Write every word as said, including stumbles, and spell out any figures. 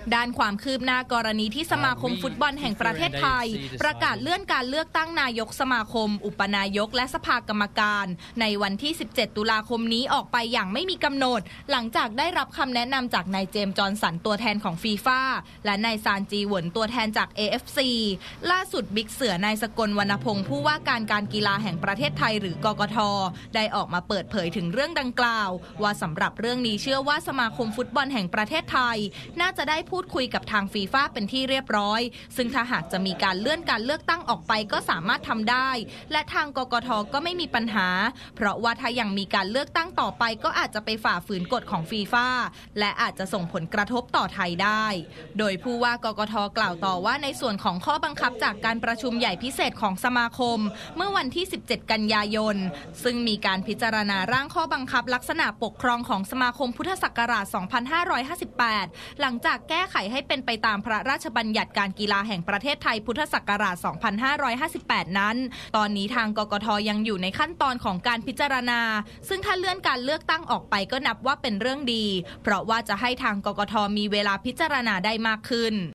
ด้านความคืบหน้ากรณีที่สมาคมฟุตบอลแห่งประเทศไทยประกาศเลื่อนการเลือกตั้งนายกสมาคมอุปนายกและสภากรรมการในวันที่สิบเจ็ดตุลาคมนี้ออกไปอย่างไม่มีกำหนดหลังจากได้รับคำแนะนำจากนายเจมส์จอห์นสันตัวแทนของฟีฟ่าและนายซานจีเหวินตัวแทนจาก เอ เอฟ ซี ล่าสุดบิ๊กเสือนายสกลวรรณพงศ์ผู้ว่าการการกีฬาแห่งประเทศไทยหรือกกท.ได้ออกมาเปิดเผยถึงเรื่องดังกล่าวว่าสำหรับเรื่องนี้เชื่อว่าสมาคมฟุตบอลแห่งประเทศไทยน่าจะได้พูดคุยกับทางฟีฟ่าเป็นที่เรียบร้อยซึ่งถ้าหากจะมีการเลื่อนการเลือกตั้งออกไปก็สามารถทำได้และทางกกท.ก็ไม่มีปัญหาเพราะว่าถ้ายังมีการเลือกตั้งต่อไปก็อาจจะไปฝ่าฝืนกฎของฟีฟ่าและอาจจะส่งผลกระทบต่อไทยได้โดยผู้ว่ากกท.กล่าวต่อว่าในส่วนของข้อบังคับจากการประชุมใหญ่พิเศษของสมาคมเมื่อวันที่สิบเจ็ดกันยายนซึ่งมีการพิจารณาร่างข้อบังคับลักษณะปกครองของสมาคมพุทธศักราชสองพันห้าร้อยห้าสิบแปดหลังจากแก้ไขให้เป็นไปตามพระราชบัญญัติการกีฬาแห่งประเทศไทยพุทธศักราชสองพันห้าร้อยห้าสิบแปดนั้นตอนนี้ทางกกท.ยังอยู่ในขั้นตอนของการพิจารณาซึ่งถ้าเลื่อนการเลือกตั้งออกไปก็นับว่าเป็นเรื่องดีเพราะว่าจะให้ทางกกท.มีเวลาพิจารณาได้มากขึ้น